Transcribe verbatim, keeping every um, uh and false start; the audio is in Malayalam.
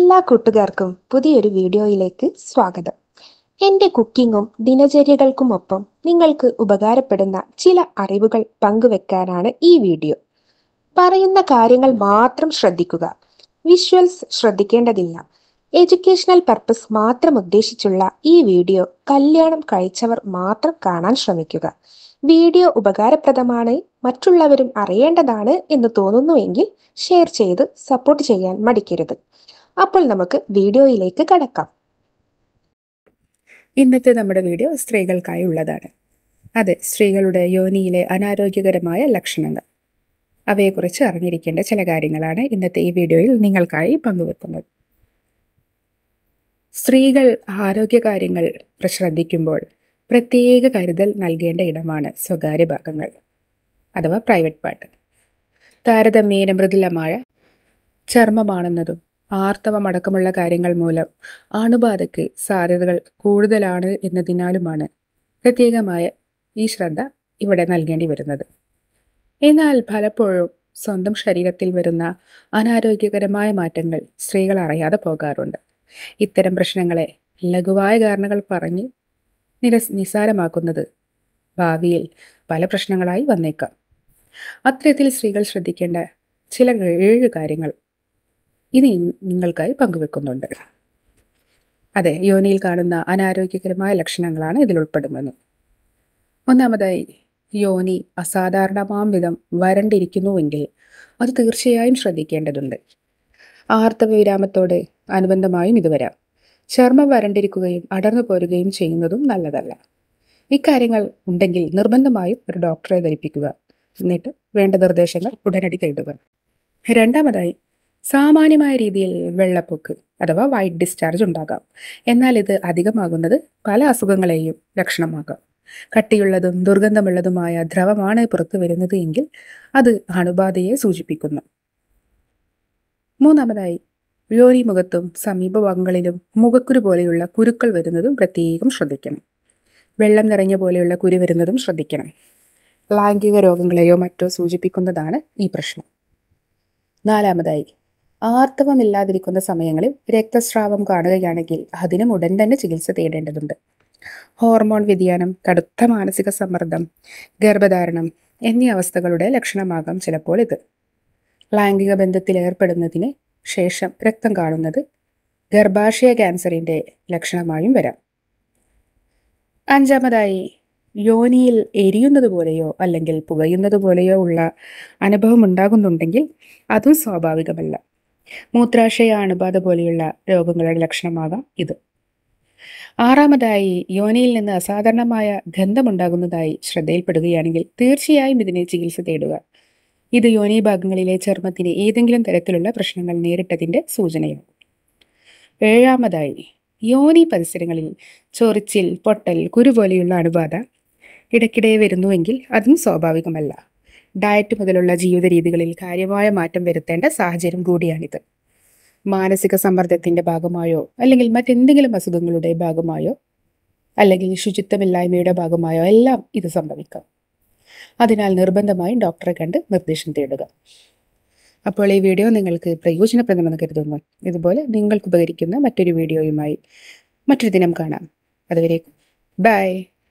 എല്ലാ കൂട്ടുകാർക്കും പുതിയൊരു വീഡിയോയിലേക്ക് സ്വാഗതം. എൻ്റെ കുക്കിങ്ങും ദിനചര്യകൾക്കുമൊപ്പം നിങ്ങൾക്ക് ഉപകാരപ്പെടുന്ന ചില അറിവുകൾ പങ്കുവെക്കാനാണ് ഈ വീഡിയോ. പറയുന്ന കാര്യങ്ങൾ മാത്രം ശ്രദ്ധിക്കുക. വിഷ്വൽസ് ശ്രദ്ധിക്കേണ്ടതില്ല. എഡ്യൂക്കേഷണൽ പർപ്പസ് മാത്രം ഉദ്ദേശിച്ചുള്ള ഈ വീഡിയോ കല്യാണം കഴിച്ചവർ മാത്രം കാണാൻ ശ്രമിക്കുക. വീഡിയോ ഉപകാരപ്രദമാണ്, മറ്റുള്ളവരും അറിയേണ്ടതാണ് എന്ന് തോന്നുന്നുവെങ്കിൽ ഷെയർ ചെയ്ത് സപ്പോർട്ട് ചെയ്യാൻ മടിക്കരുത്. അപ്പോൾ നമുക്ക് വീഡിയോയിലേക്ക് കടക്കാം. ഇന്നത്തെ നമ്മുടെ വീഡിയോ സ്ത്രീകൾക്കായി ഉള്ളതാണ്. അതെ, സ്ത്രീകളുടെ യോനിയിലെ അനാരോഗ്യകരമായ ലക്ഷണങ്ങൾ, അവയെക്കുറിച്ച് അറിഞ്ഞിരിക്കേണ്ട ചില കാര്യങ്ങളാണ് ഇന്നത്തെ ഈ വീഡിയോയിൽ നിങ്ങൾക്കായി പങ്കുവെക്കുന്നത്. സ്ത്രീകൾ ആരോഗ്യകാര്യങ്ങൾ ശ്രദ്ധിക്കുമ്പോൾ പ്രത്യേക കരുതൽ നൽകേണ്ട ഇടമാണ് സ്വകാര്യ ഭാഗങ്ങൾ അഥവാ പ്രൈവറ്റ് പാർട്ട്. താരതമ്യേന മൃദുലമായ ചർമ്മമാണെന്നതും ആർത്തവമടക്കമുള്ള കാര്യങ്ങൾ മൂലം അണുബാധയ്ക്ക് സാധ്യതകൾ കൂടുതലാണ് എന്നതിനാലുമാണ് പ്രത്യേകമായ ഈ ശ്രദ്ധ ഇവിടെ നൽകേണ്ടി വരുന്നത്. എന്നാൽ പലപ്പോഴും സ്വന്തം ശരീരത്തിൽ വരുന്ന അനാരോഗ്യകരമായ മാറ്റങ്ങൾ സ്ത്രീകൾ അറിയാതെ പോകാറുണ്ട്. ഇത്തരം പ്രശ്നങ്ങളെ ലഘുവായ കാരണങ്ങൾ പറഞ്ഞ് നിരസ് നിസ്സാരമാക്കുന്നത് ഭാവിയിൽ പല പ്രശ്നങ്ങളായി വന്നേക്കാം. അത്തരത്തിൽ സ്ത്രീകൾ ശ്രദ്ധിക്കേണ്ട ചില ഏഴ് കാര്യങ്ങൾ ഇനി നിങ്ങൾക്കായി പങ്കുവെക്കുന്നുണ്ട്. അതെ, യോനിയിൽ കാണുന്ന അനാരോഗ്യകരമായ ലക്ഷണങ്ങളാണ് ഇതിൽ ഉൾപ്പെടുന്നത്. ഒന്നാമതായി, യോനി അസാധാരണമാം വിധം വരണ്ടിരിക്കുന്നുവെങ്കിൽ അത് തീർച്ചയായും ശ്രദ്ധിക്കേണ്ടതുണ്ട്. ആർത്തവ വിരാമത്തോട് അനുബന്ധമായും ഇത് വരാം. ചർമ്മം വരണ്ടിരിക്കുകയും അടർന്നു പോരുകയും ചെയ്യുന്നതും നല്ലതല്ല. ഇക്കാര്യങ്ങൾ ഉണ്ടെങ്കിൽ നിർബന്ധമായും ഒരു ഡോക്ടറെ ധരിപ്പിക്കുക. എന്നിട്ട് വേണ്ട നിർദ്ദേശങ്ങൾ ഉടനടി തേടുക. രണ്ടാമതായി, സാമാന്യമായ രീതിയിൽ വെള്ളപ്പൊക്ക് അഥവാ വൈറ്റ് ഡിസ്ചാർജ് ഉണ്ടാകാം. എന്നാൽ ഇത് അധികമാകുന്നത് പല അസുഖങ്ങളെയും ലക്ഷണമാകാം. കട്ടിയുള്ളതും ദുർഗന്ധമുള്ളതുമായ ദ്രവമാണ് പുറത്തു വരുന്നത് എങ്കിൽ അത് അണുബാധയെ സൂചിപ്പിക്കുന്നു. മൂന്നാമതായി, യോനി മുഖത്തും സമീപഭാഗങ്ങളിലും മുഖക്കുരു പോലെയുള്ള കുരുക്കൾ വരുന്നതും പ്രത്യേകം ശ്രദ്ധിക്കണം. വെള്ളം നിറഞ്ഞ പോലെയുള്ള കുരു വരുന്നതും ശ്രദ്ധിക്കണം. ലൈംഗിക രോഗങ്ങളെയോ മറ്റോ സൂചിപ്പിക്കുന്നതാണ് ഈ പ്രശ്നം. നാലാമതായി, ആർത്തവമില്ലാതിരിക്കുന്ന സമയങ്ങളിൽ രക്തസ്രാവം കാണുകയാണെങ്കിൽ അതിനും ഉടൻ തന്നെ ചികിത്സ തേടേണ്ടതുണ്ട്. ഹോർമോൺ വ്യതിയാനം, കടുത്ത മാനസിക സമ്മർദ്ദം, ഗർഭധാരണം എന്നീ അവസ്ഥകളുടെ ലക്ഷണമാകാം ചിലപ്പോൾ ഇത്. ലൈംഗിക ബന്ധത്തിൽ ഏർപ്പെടുന്നതിന് ശേഷം രക്തം കാണുന്നത് ഗർഭാശയ ക്യാൻസറിന്റെ ലക്ഷണമായും വരാം. അഞ്ചാമതായി, യോനിയിൽ എരിയുന്നത് പോലെയോ അല്ലെങ്കിൽ പുകയുന്നത് പോലെയോ ഉള്ള അനുഭവം ഉണ്ടാകുന്നുണ്ടെങ്കിൽ അതും സ്വാഭാവികമല്ല. മൂത്രാശയ അണുബാധ പോലെയുള്ള രോഗങ്ങളുടെ ലക്ഷണമാകാം ഇത്. ആറാമതായി, യോനിയിൽ നിന്ന് അസാധാരണമായ ഗന്ധമുണ്ടാകുന്നതായി ശ്രദ്ധയിൽപ്പെടുകയാണെങ്കിൽ തീർച്ചയായും ഇതിന് ചികിത്സ തേടുക. ഇത് യോനി ഭാഗങ്ങളിലെ ചർമ്മത്തിന് ഏതെങ്കിലും തരത്തിലുള്ള പ്രശ്നങ്ങൾ നേരിട്ടതിൻ്റെ സൂചനയാണ്. ഏഴാമതായി, യോനി പരിസരങ്ങളിൽ ചൊറിച്ചിൽ, പൊട്ടൽ, കുരു പോലെയുള്ള അണുബാധ ഇടയ്ക്കിടെ വരുന്നുവെങ്കിൽ അതും സ്വാഭാവികമല്ല. ഡയറ്റ് മുതലുള്ള ജീവിത രീതികളിൽ കാര്യമായ മാറ്റം വരുത്തേണ്ട സാഹചര്യം കൂടിയാണിത്. മാനസിക സമ്മർദ്ദത്തിൻ്റെ ഭാഗമായോ അല്ലെങ്കിൽ മറ്റെന്തെങ്കിലും അസുഖങ്ങളുടെ ഭാഗമായോ അല്ലെങ്കിൽ ശുചിത്വമില്ലായ്മയുടെ ഭാഗമായോ എല്ലാം ഇത് സംഭവിക്കാം. അതിനാൽ നിർബന്ധമായും ഡോക്ടറെ കണ്ട് നിർദ്ദേശം തേടുക. അപ്പോൾ ഈ വീഡിയോ നിങ്ങൾക്ക് പ്രയോജനപ്രദമെന്ന് കരുതുന്നു. ഇതുപോലെ നിങ്ങൾക്ക് ഉപകരിക്കുന്ന മറ്റൊരു വീഡിയോയുമായി മറ്റൊരു ദിനം കാണാം. അതുവരെ ബൈ.